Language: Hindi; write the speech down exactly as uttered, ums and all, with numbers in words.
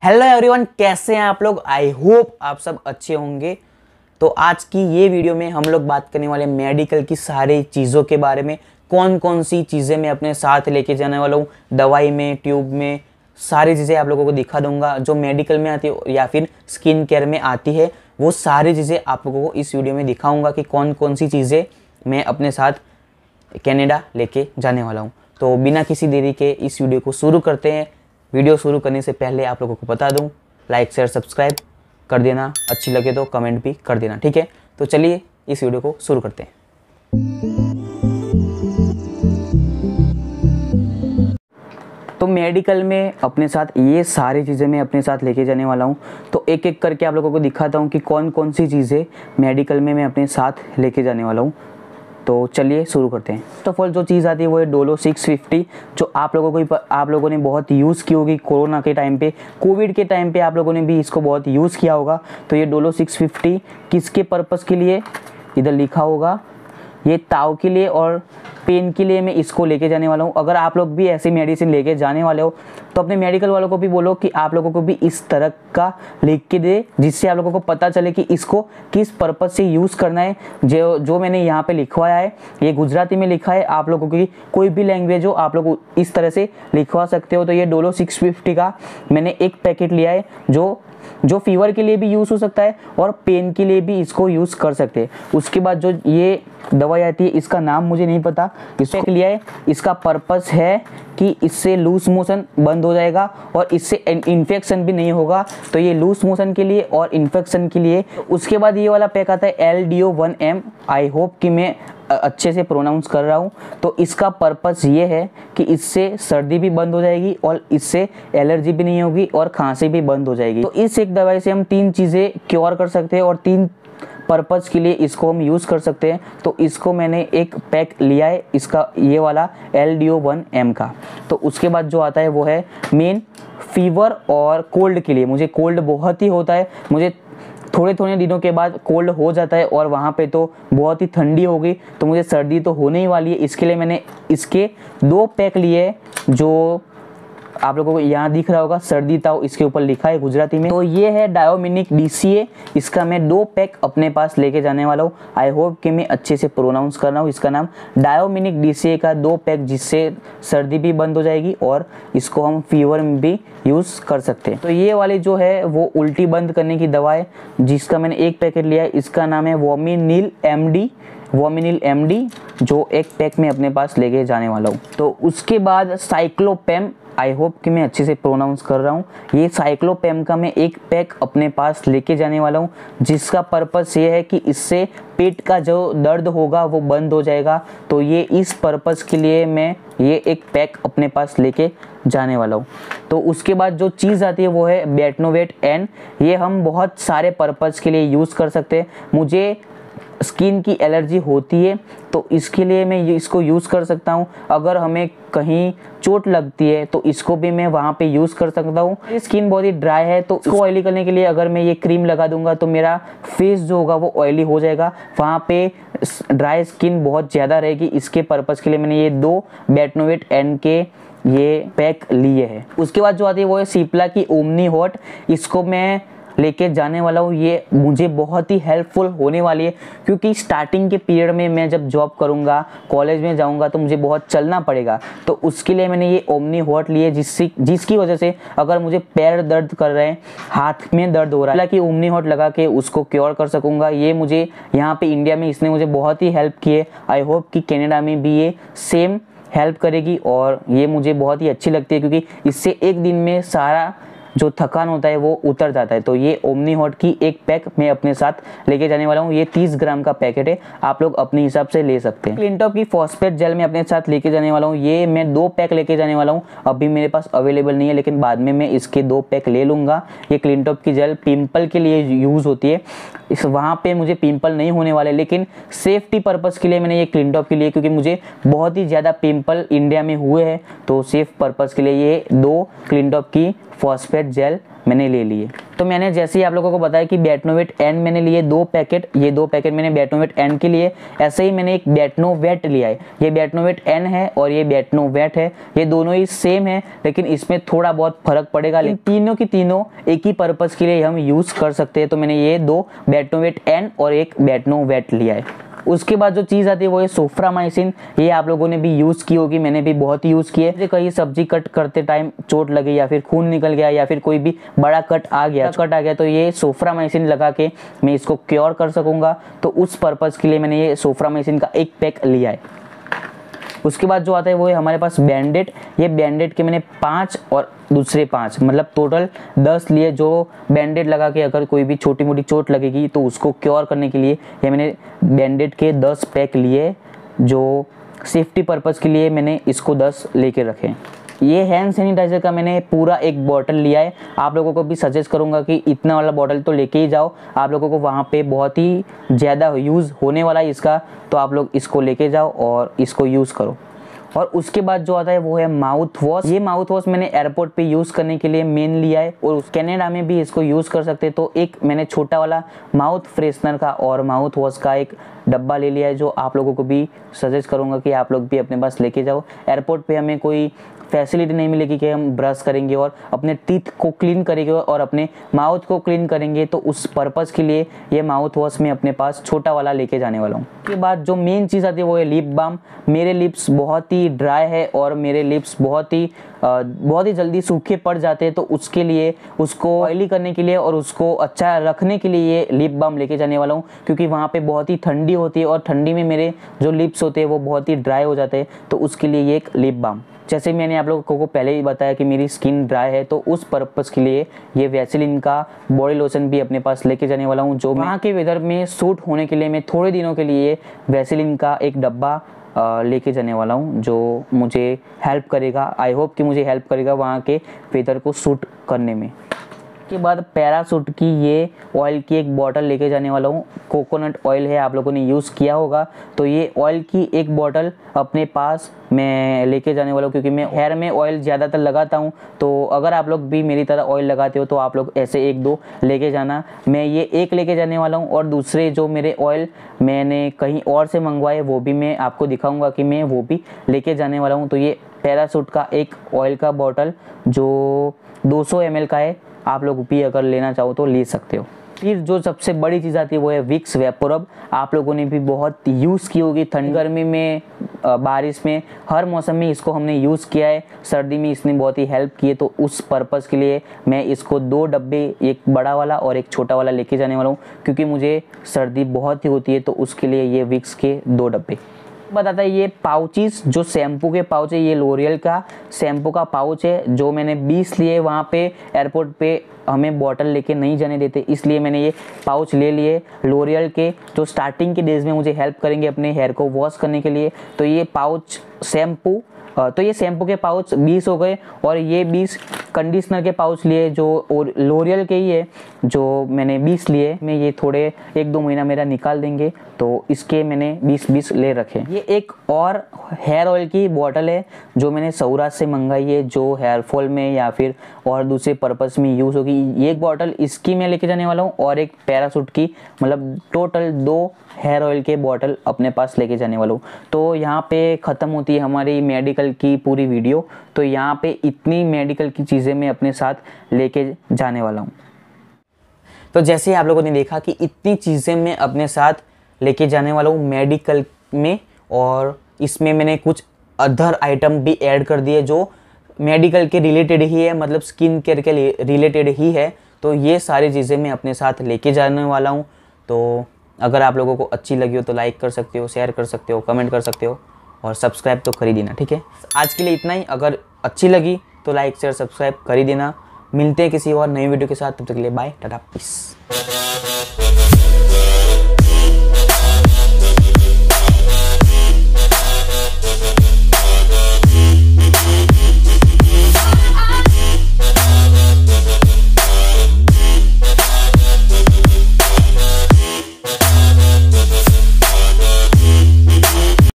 हेलो एवरीवन, कैसे हैं आप लोग। आई होप आप सब अच्छे होंगे। तो आज की ये वीडियो में हम लोग बात करने वाले मेडिकल की सारी चीज़ों के बारे में। कौन कौन सी चीज़ें मैं अपने साथ लेके जाने वाला हूँ, दवाई में, ट्यूब में, सारी चीज़ें आप लोगों को दिखा दूंगा जो मेडिकल में आती है या फिर स्किन केयर में आती है। वो सारी चीज़ें आप लोगों को इस वीडियो में दिखाऊँगा कि कौन कौन सी चीज़ें मैं अपने साथ कनाडा लेके जाने वाला हूँ। तो बिना किसी देरी के इस वीडियो को शुरू करते हैं। वीडियो शुरू करने से पहले आप लोगों को बता दूं, लाइक शेयर सब्सक्राइब कर देना, अच्छी लगे तो कमेंट भी कर देना, ठीक है। तो चलिए इस वीडियो को शुरू करते हैं। तो मेडिकल में अपने साथ ये सारी चीज़ें मैं अपने साथ लेके जाने वाला हूँ। तो एक एक करके आप लोगों को दिखाता हूँ कि कौन कौन सी चीज़ें मेडिकल में मैं अपने साथ लेके जाने वाला हूँ। तो चलिए शुरू करते हैं। फर्स्ट ऑफ ऑल जो चीज़ आती है वो है डोलो सिक्स फिफ्टी, जो आप लोगों को आप लोगों ने बहुत यूज़ की होगी कोरोना के टाइम पे, कोविड के टाइम पे आप लोगों ने भी इसको बहुत यूज़ किया होगा। तो ये डोलो सिक्स फिफ्टी किसके पर्पज़ के लिए, इधर लिखा होगा, ये ताव के लिए और पेन के लिए मैं इसको लेके जाने वाला हूँ। अगर आप लोग भी ऐसी मेडिसिन लेके जाने वाले हो तो अपने मेडिकल वालों को भी बोलो कि आप लोगों को भी इस तरह का लिख के दे, जिससे आप लोगों को पता चले कि इसको किस पर्पज़ से यूज़ करना है। जो जो मैंने यहाँ पे लिखवाया है ये गुजराती में लिखा है, आप लोगों की कोई भी लैंग्वेज हो आप लोग इस तरह से लिखवा सकते हो। तो ये डोलो सिक्स फिफ्टी का मैंने एक पैकेट लिया है जो जो फीवर के लिए भी यूज़ हो सकता है और पेन के लिए भी इसको यूज़ कर सकते हैं। उसके बाद जो ये दवाई आती है इसका नाम मुझे नहीं पता, इसको लिया है। इसका पर्पस है कि इससे लूज मोशन बंद हो जाएगा और इससे इन्फेक्शन भी नहीं होगा। तो ये लूज मोशन के लिए और इन्फेक्शन के लिए। उसके बाद ये वाला पैक आता है L D O one M. I hope कि मैं अच्छे से प्रोनाउंस कर रहा हूँ। तो इसका पर्पस ये है कि इससे सर्दी भी बंद हो जाएगी और इससे एलर्जी भी नहीं होगी और खांसी भी बंद हो जाएगी। तो इस एक दवाई से हम तीन चीज़ें क्योर कर सकते हैं और तीन पर्पज़ के लिए इसको हम यूज़ कर सकते हैं। तो इसको मैंने एक पैक लिया है, इसका ये वाला L D O one M का। तो उसके बाद जो आता है वो है मेन फीवर और कोल्ड के लिए। मुझे कोल्ड बहुत ही होता है, मुझे थोड़े थोड़े दिनों के बाद कोल्ड हो जाता है और वहाँ पे तो बहुत ही ठंडी होगी, तो मुझे सर्दी तो होने ही वाली है। इसके लिए मैंने इसके दो पैक लिए, जो आप लोगों को यहाँ दिख रहा होगा, सर्दी ताव इसके ऊपर लिखा है गुजराती में। तो ये है डायोमिनिक डी सी ए, इसका मैं दो पैक अपने पास लेके जाने वाला हूँ। आई होप कि मैं अच्छे से प्रोनाउंस कर रहा हूँ। इसका नाम डायोमिनिक डी सी ए का दो पैक, जिससे सर्दी भी बंद हो जाएगी और इसको हम फीवर में भी यूज़ कर सकते हैं। तो ये वाली जो है वो उल्टी बंद करने की दवा है, जिसका मैंने एक पैकेट लिया है। इसका नाम है Vominil M D, Vominil M D, जो एक पैक में अपने पास लेके जाने वाला हूँ। तो उसके बाद साइक्लोपेम, आई होप कि मैं अच्छे से प्रोनाउंस कर रहा हूँ। ये साइक्लोपेम का मैं एक पैक अपने पास लेके जाने वाला हूँ, जिसका पर्पस ये है कि इससे पेट का जो दर्द होगा वो बंद हो जाएगा। तो ये इस पर्पस के लिए मैं ये एक पैक अपने पास लेके जाने वाला हूँ। तो उसके बाद जो चीज़ आती है वो है बेटनोवेट एन। ये हम बहुत सारे पर्पस के लिए यूज़ कर सकते हैं। मुझे स्किन की एलर्जी होती है तो इसके लिए मैं इसको यूज़ कर सकता हूँ। अगर हमें कहीं चोट लगती है तो इसको भी मैं वहाँ पे यूज़ कर सकता हूँ। स्किन बहुत ही ड्राई है तो इसको ऑयली करने के लिए अगर मैं ये क्रीम लगा दूंगा तो मेरा फेस जो होगा वो ऑयली हो जाएगा, वहाँ पे ड्राई स्किन बहुत ज़्यादा रहेगी। इसके पर्पज़ के लिए मैंने ये दो बेटनोवेट एन के ये पैक लिए हैं। उसके बाद जो आती है वो है सिप्ला की ओमनी हॉट, इसको मैं लेके जाने वाला हूँ। ये मुझे बहुत ही हेल्पफुल होने वाली है, क्योंकि स्टार्टिंग के पीरियड में मैं जब जॉब करूँगा, कॉलेज में जाऊँगा तो मुझे बहुत चलना पड़ेगा। तो उसके लिए मैंने ये ओमनी हॉट लिए, जिससे जिसकी वजह से अगर मुझे पैर दर्द कर रहे हैं, हाथ में दर्द हो रहा है, कि ओमनी हॉट लगा के उसको क्योर कर सकूँगा। ये मुझे यहाँ पे इंडिया में इसने मुझे बहुत ही हेल्प की है। आई होप कि कनाडा में भी ये सेम हेल्प करेगी और ये मुझे बहुत ही अच्छी लगती है, क्योंकि इससे एक दिन में सारा जो थकान होता है वो उतर जाता है। तो ये ओमनी हॉट की एक पैक मैं अपने साथ लेके जाने वाला हूँ। ये तीस ग्राम का पैकेट है, आप लोग अपने हिसाब से ले सकते हैं। क्लिनटॉप की फॉस्फेट जेल मैं अपने साथ लेके जाने वाला हूँ। ये मैं दो पैक लेके जाने वाला हूँ, अभी मेरे पास अवेलेबल नहीं है, लेकिन बाद में मैं इसके दो पैक ले लूँगा। ये क्लिनटॉप की जेल पिंपल के लिए यूज़ होती है, इस वहाँ पे मुझे पिंपल नहीं होने वाले, लेकिन सेफ्टी पर्पज़ के लिए मैंने ये क्लिनटॉप के लिए, क्योंकि मुझे बहुत ही ज़्यादा पिंपल इंडिया में हुए हैं, तो सेफ पर्पज़ के लिए ये दो क्लिनटॉप की फॉस्फेट जेल मैंने ले लिए। तो मैंने जैसे ही आप लोगों को बताया कि बेटनोवेट एन मैंने लिए दो पैकेट, ये दो पैकेट मैंने बेटनोवेट एन के लिए, ऐसे ही मैंने एक बेटनोवेट लिया है। ये बेटनोवेट एन है और ये बेटनोवेट है, ये दोनों ही सेम है लेकिन इसमें थोड़ा बहुत फर्क पड़ेगा, लेकिन तीनों की तीनों एक ही पर्पज़ के लिए हम यूज़ कर सकते हैं। तो मैंने ये दो बेटनोवेट एन और एक बेटनोवेट लिया है। उसके बाद जो चीज़ आती है वो है सोफ्रामाइसिन। ये आप लोगों ने भी यूज़ की होगी, मैंने भी बहुत यूज़ की है। कहीं सब्जी कट करते टाइम चोट लगी या फिर खून निकल गया या फिर कोई भी बड़ा कट आ गया कट आ गया तो ये सोफ्रामाइसिन लगा के मैं इसको क्योर कर सकूँगा। तो उस पर्पज़ के लिए मैंने ये सोफ्रामाइसिन का एक पैक लिया है। उसके बाद जो आता है वो है हमारे पास बैंडेड। ये बैंडेड के मैंने पाँच और दूसरे पाँच मतलब टोटल दस लिए, जो बैंडेड लगा के अगर कोई भी छोटी मोटी चोट लगेगी तो उसको क्योर करने के लिए ये मैंने बैंडेड के दस पैक लिए, जो सेफ्टी पर्पज़ के लिए मैंने इसको दस लेके रखे। ये हैंड सैनिटाइज़र का मैंने पूरा एक बॉटल लिया है। आप लोगों को भी सजेस्ट करूंगा कि इतना वाला बॉटल तो लेके ही जाओ, आप लोगों को वहाँ पे बहुत ही ज़्यादा यूज़ होने वाला है इसका, तो आप लोग इसको लेके जाओ और इसको यूज़ करो। और उसके बाद जो आता है वो है माउथ वॉश। ये माउथ वॉश मैंने एयरपोर्ट पे यूज़ करने के लिए मेन लिया है और कनाडा में भी इसको यूज़ कर सकते हैं। तो एक मैंने छोटा वाला माउथ फ्रेशनर का और माउथ वॉश का एक डब्बा ले लिया है, जो आप लोगों को भी सजेस्ट करूंगा कि आप लोग भी अपने पास लेके जाओ। एयरपोर्ट पे हमें कोई फैसिलिटी नहीं मिलेगी कि हम ब्रश करेंगे और अपने टीथ को क्लीन करेंगे और अपने माउथ को क्लीन करेंगे, तो उस पर्पज़ के लिए ये माउथ वॉश मैं अपने पास छोटा वाला लेके जाने वाला हूँ। उसके बाद जो मेन चीज़ आती है वो है लिप बाम। मेरे लिप्स बहुत ही ड्राई है और मेरे लिप्स बहुत ही आ, बहुत ही जल्दी सूखे पड़ जाते हैं, तो उसके लिए उसको ऑयली करने के लिए और उसको अच्छा रखने के लिए ये लिप बाम लेके जाने वाला हूँ, क्योंकि वहाँ पे बहुत ही ठंडी होती है और ठंडी में मेरे जो लिप्स होते हैं वो बहुत ही ड्राई हो जाते हैं, तो उसके लिए ये एक लिप बाम। जैसे मैंने आप लोगों को पहले ही बताया कि मेरी स्किन ड्राई है, तो उस पर्पज़ के लिए ये वैसलीन का बॉडी लोशन भी अपने पास लेके जाने वाला हूँ, जो वहाँ के वेदर में सूट होने के लिए मैं थोड़े दिनों के लिए वैसलीन का एक डब्बा लेके जाने वाला हूँ, जो मुझे हेल्प करेगा। आई होप कि मुझे हेल्प करेगा वहाँ के वेदर को सूट करने में। के बाद पैराशूट की ये ऑयल की एक बॉटल लेके जाने वाला हूँ। कोकोनट ऑयल है, आप लोगों ने यूज़ किया होगा, तो ये ऑयल की एक बॉटल अपने पास मैं लेके जाने वाला हूँ, क्योंकि मैं हेयर में ऑयल ज़्यादातर लगाता हूँ। तो अगर आप लोग भी मेरी तरह ऑयल लगाते हो तो आप लोग ऐसे एक दो लेके जाना। मैं ये एक लेके जाने वाला हूँ और दूसरे जो मेरे ऑयल मैंने कहीं और से मंगवाए वो भी मैं आपको दिखाऊँगा कि मैं वो भी लेके जाने वाला हूँ। तो ये पैराशूट का एक ऑयल का बॉटल जो दो सौ एम एल का है, आप लोग भी अगर लेना चाहो तो ले सकते हो। फिर जो सबसे बड़ी चीज़ आती है वो है विक्स वेपोरब। आप लोगों ने भी बहुत यूज़ की होगी, ठंड गर्मी में, बारिश में, हर मौसम में इसको हमने यूज़ किया है। सर्दी में इसने बहुत ही हेल्प की है, तो उस पर्पज़ के लिए मैं इसको दो डब्बे, एक बड़ा वाला और एक छोटा वाला लेके जाने वाला हूँ, क्योंकि मुझे सर्दी बहुत ही होती है, तो उसके लिए ये विक्स के दो डब्बे। बताता है ये पाउचेस, जो शैम्पू के पाउच है, ये लोरियल का शैम्पू का पाउच है, जो मैंने बीस लिए। वहाँ पे एयरपोर्ट पे हमें बॉटल लेके नहीं जाने देते, इसलिए मैंने ये पाउच ले लिए लोरियल के, जो स्टार्टिंग के डेज में मुझे हेल्प करेंगे अपने हेयर को वॉश करने के लिए। तो ये पाउच शैम्पू, तो ये शैम्पू के पाउच बीस हो गए और ये बीस कंडीशनर के पाउच लिए, जो और लोरियल के ही है, जो मैंने बीस लिए। मैं ये थोड़े एक दो महीना मेरा निकाल देंगे, तो इसके मैंने बीस बीस ले रखे। ये एक और हेयर ऑयल की बॉटल है जो मैंने सौराज से मंगाई है, जो हेयर फॉल में या फिर और दूसरे पर्पस में यूज़ होगी। ये एक बॉटल इसकी मैं लेके जाने वाला हूँ और एक पैराशूट की, मतलब टोटल दो हेयर ऑयल के बॉटल अपने पास लेके जाने वाला हूँ। तो यहाँ पे ख़त्म होती है हमारी मेडिकल की पूरी वीडियो। तो यहाँ पे इतनी मेडिकल की चीज़ें मैं अपने साथ लेके जाने वाला हूँ। तो जैसे आप लोगों ने देखा कि इतनी चीज़ें मैं अपने साथ लेके जाने वाला हूँ मेडिकल में, और इसमें मैंने कुछ अदर आइटम भी ऐड कर दिए जो मेडिकल के रिलेटेड ही है, मतलब स्किन केयर के रिलेटेड ही है। तो ये सारी चीज़ें मैं अपने साथ लेके जाने वाला हूँ। तो अगर आप लोगों को अच्छी लगी हो तो लाइक कर सकते हो, शेयर कर सकते हो, कमेंट कर सकते हो और सब्सक्राइब तो कर ही देना, ठीक है। आज के लिए इतना ही। अगर अच्छी लगी तो लाइक शेयर सब्सक्राइब कर ही देना। मिलते हैं किसी और नई वीडियो के साथ, तब तक के लिए बाय, टाटा, पीस।